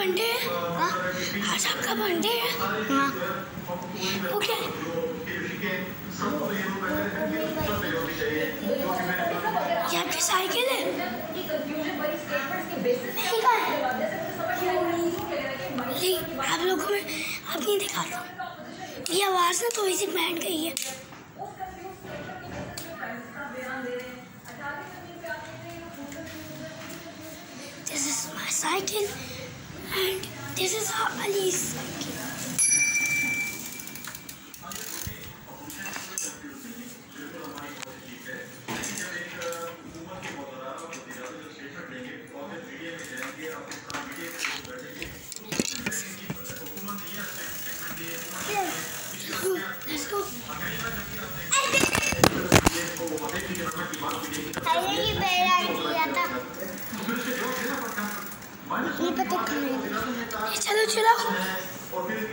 Birthday है? हाँ आज आपका बर्थडे है? हाँ वो क्या है? ये आपकी साइकिल है? नहीं कहाँ है? आप लोगों को मैं अपनी दिखाता हूँ। ये आवाज़ ना थोड़ी सी बैठ गई है। This is my cycle and this is Ali's cycle. Let's go. अरे ये मेरा आइडिया था ये पता क्यों चलो चलो।